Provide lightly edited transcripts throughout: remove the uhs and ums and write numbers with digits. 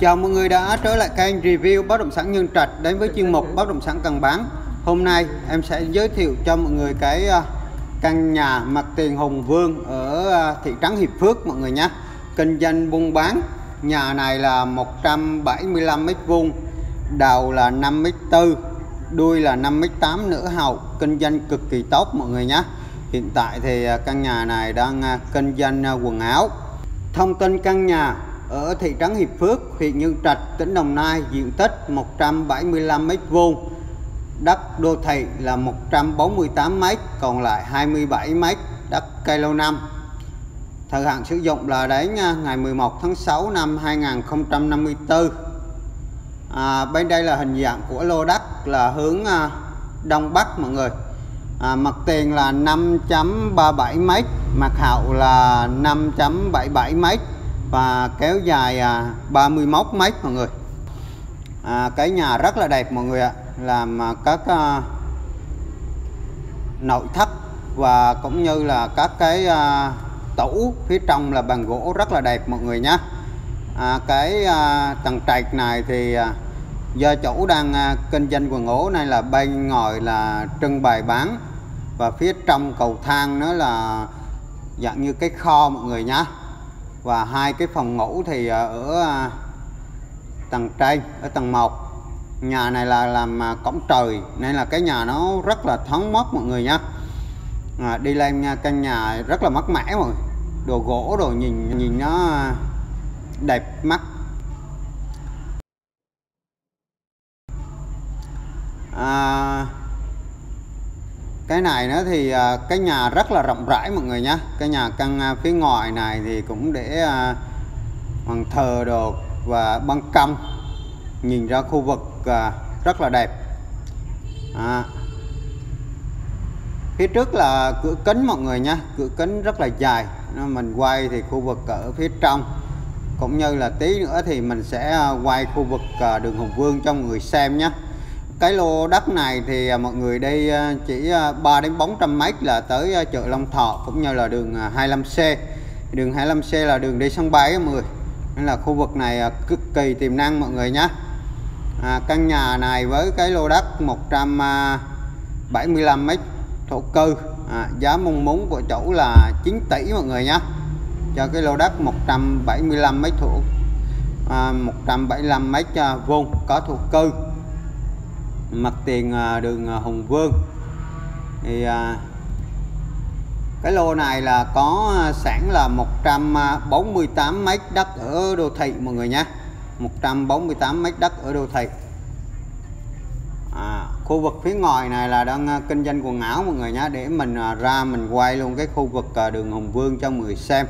Chào mọi người đã trở lại kênh review bất động sản Nhân Trạch đến với chuyên mục bất động sản cần bán. Hôm nay em sẽ giới thiệu cho mọi người cái căn nhà mặt tiền Hùng Vương ở thị trấn Hiệp Phước mọi người nhé. Kinh doanh buôn bán. Nhà này là 175 m², đầu là 5,4 m, đuôi là 5,8 m nửa hậu, kinh doanh cực kỳ tốt mọi người nhé. Hiện tại thì căn nhà này đang kinh doanh quần áo. Thông tin căn nhà ở thị trấn Hiệp Phước, huyện Nhân Trạch, tỉnh Đồng Nai, diện tích 175 m², đất đô thị là 148 m, còn lại 27 m đất cây lâu năm. Thời hạn sử dụng là đến ngày 11 tháng 6 năm 2054. Bên đây là hình dạng của lô đất là hướng Đông Bắc mọi người. Mặt tiền là 5.37 m, mặt hậu là 5.77 m và kéo dài 31 m mọi người. Cái nhà rất là đẹp mọi người ạ, làm các nội thất và cũng như là các cái tủ phía trong là bằng gỗ rất là đẹp mọi người nhé. Cái tầng trệt này thì do chủ đang kinh doanh quần áo này là bên ngoài là trưng bày bán, và phía trong cầu thang nó là dạng như cái kho mọi người nhé. Và hai cái phòng ngủ thì ở tầng trên, ở tầng 1. Nhà này là làm cổng trời nên là cái nhà nó rất là thoáng mát mọi người nhé. Đi lên căn nhà rất là mát mẻ mọi người. Đồ gỗ đồ nhìn nó đẹp mắt. Cái này nó thì cái nhà rất là rộng rãi mọi người nhé. Cái nhà căn phía ngoài này thì cũng để bàn thờ đồ và ban công nhìn ra khu vực rất là đẹp. Phía trước là cửa kính mọi người nhé, cửa kính rất là dài. Mình quay thì khu vực ở phía trong, cũng như là tí nữa thì mình sẽ quay khu vực đường Hùng Vương cho mọi người xem nhé. Cái lô đất này thì mọi người đi chỉ 3 đến 400 m là tới chợ Long Thọ, cũng như là đường 25C. Đường 25C là đường đi sân bay mọi người, nên là khu vực này cực kỳ tiềm năng mọi người nhé. Căn nhà này với cái lô đất 175 m thổ cư, giá mong muốn của chủ là 9 tỷ mọi người nhé, cho cái lô đất 175 m thổ 175 m² có thổ cư, mặt tiền đường Hùng Vương. Thì cái lô này là có sẵn là 148 m đất ở đô thị mọi người nhé, 148 m đất ở đô thị. Khu vực phía ngoài này là đang kinh doanh quần áo mọi người nhé, để mình ra mình quay luôn cái khu vực đường Hùng Vương cho mọi người xem.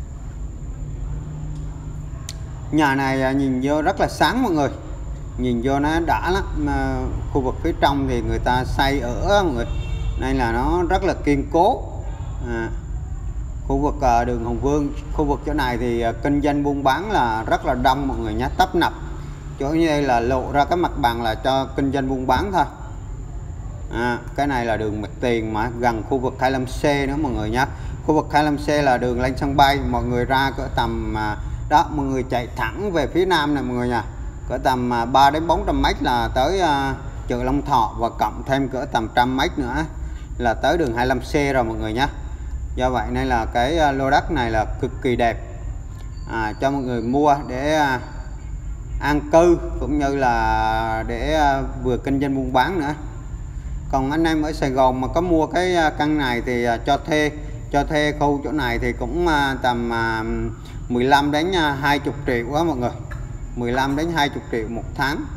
Nhà này nhìn vô rất là sáng mọi người, nhìn vô nó đã lắm. Khu vực phía trong thì người ta xây ở mọi người, nên là nó rất là kiên cố. Khu vực đường Hùng Vương, khu vực chỗ này thì kinh doanh buôn bán là rất là đông mọi người nhé, tấp nập. Chỗ như đây là lộ ra cái mặt bằng là cho kinh doanh buôn bán thôi. Cái này là đường mặt tiền mà gần khu vực 25C nữa mọi người nhé. Khu vực 25C là đường lên sân bay, mọi người ra cỡ tầm đó, mọi người chạy thẳng về phía nam này mọi người nha, cỡ tầm 3 đến 400 m là tới chợ Long Thọ, và cộng thêm cỡ tầm 100 m nữa là tới đường 25C rồi mọi người nhé. Do vậy nên là cái lô đất này là cực kỳ đẹp, cho mọi người mua để an cư, cũng như là để vừa kinh doanh buôn bán nữa. Còn anh em ở Sài Gòn mà có mua cái căn này thì cho thuê khu chỗ này thì cũng tầm 15 đến 20 triệu quá mọi người, 15 đến 20 triệu một tháng.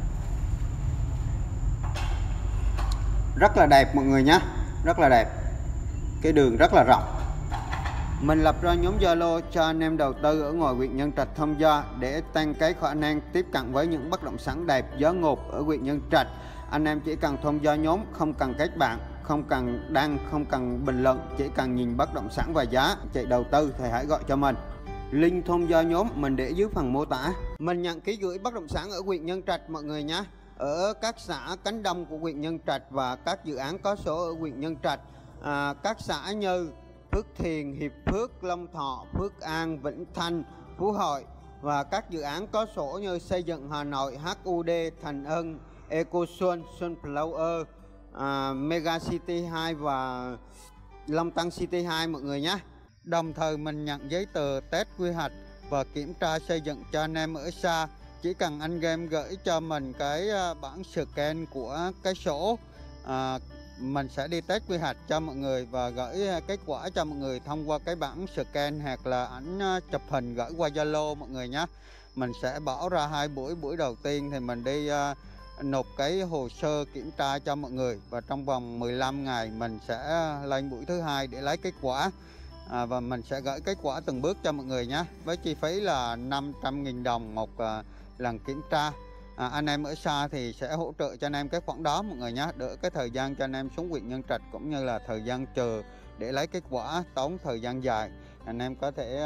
Rất là đẹp mọi người nhé, rất là đẹp. Cái đường rất là rộng. Mình lập ra nhóm Zalo cho anh em đầu tư ở ngoài huyện Nhân Trạch tham gia, để tăng cái khả năng tiếp cận với những bất động sản đẹp giá ngột ở huyện Nhân Trạch. Anh em chỉ cần tham gia nhóm, không cần kết bạn, không cần đăng, không cần bình luận, chỉ cần nhìn bất động sản và giá chạy đầu tư thì hãy gọi cho mình. Link tham gia nhóm mình để dưới phần mô tả. Mình nhận ký gửi bất động sản ở huyện Nhân Trạch mọi người nhé, ở các xã cánh đông của huyện Nhân Trạch và các dự án có số ở huyện Nhân Trạch. Các xã như Phước Thiền, Hiệp Phước, Long Thọ, Phước An, Vĩnh Thanh, Phú Hội, Và các dự án có sổ như Xây dựng Hà Nội, HUD, Thành Ân, Eco Xuân, Xuân Flower, Mega City 2 và Long Tăng City 2 mọi người nhé. Đồng thời mình nhận giấy tờ test quy hoạch và kiểm tra xây dựng cho anh em ở xa. Chỉ cần anh game gửi cho mình cái bản scan của cái sổ, mình sẽ đi test quy hoạch cho mọi người và gửi kết quả cho mọi người thông qua cái bản scan hoặc là ảnh chụp hình gửi qua Zalo mọi người nhé. Mình sẽ bỏ ra 2 buổi. Buổi đầu tiên thì mình đi nộp cái hồ sơ kiểm tra cho mọi người, và trong vòng 15 ngày mình sẽ lên buổi thứ hai để lấy kết quả. Và mình sẽ gửi kết quả từng bước cho mọi người nhé, với chi phí là 500.000 đồng một lần kiểm tra. Anh em ở xa thì sẽ hỗ trợ cho anh em cái khoản đó mọi người nhé, đỡ cái thời gian cho anh em xuống huyện Nhân Trạch cũng như là thời gian chờ để lấy kết quả tốn thời gian dài. Anh em có thể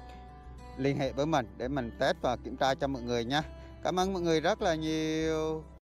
liên hệ với mình để mình test và kiểm tra cho mọi người nhé. Cảm ơn mọi người rất là nhiều.